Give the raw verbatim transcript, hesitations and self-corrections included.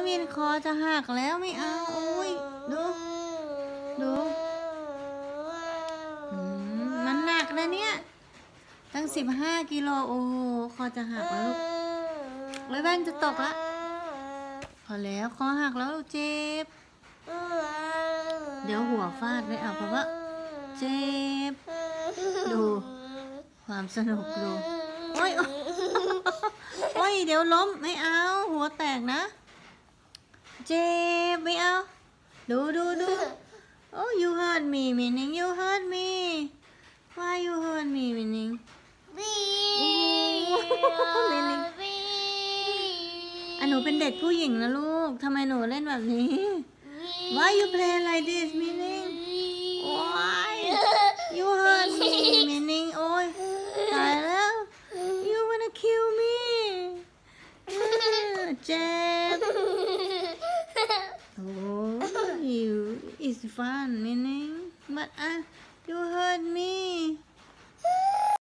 มินคอจะหักแล้วไม่เอาโอ้ยดูดูมันหนักนะเนี่ยตั้งสิบห้ากิโลโอ้โหคอจะหักแล้วลูกเลยแว่นจะตกละพอแล้วคอหักแล้วลูกเจ็บเดี๋ยวหัวฟาดไม่เอาเพราะว่าเจ็บดูความสนุกดูโอ้ยโอ้ยเดี๋ยวล้มไม่เอาหัวแตกนะเจ็บไม่เอาดูดูดูโอ้ you hurt me meaning you hurt me why you hurt me meaning meaning อันหนูเป็นเด็กผู้หญิงนะลูกทำไมหนูเล่นแบบนี้ why you play like this meaning why you hurt me meaning โอ้ยตายแล้ว you wanna kill me เจ็บโอ้ย it's fun meaning but I you hurt me